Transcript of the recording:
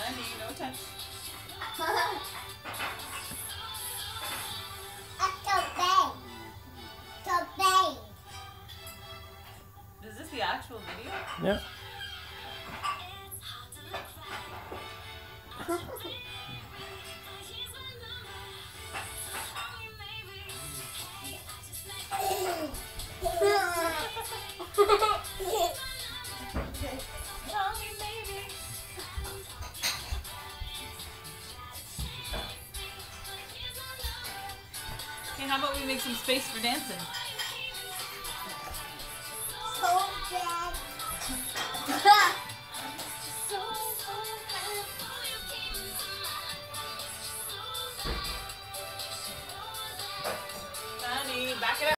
Sandy, no touch. Is this the actual video? Yeah. Okay, how about we make some space for dancing? Honey, back it up.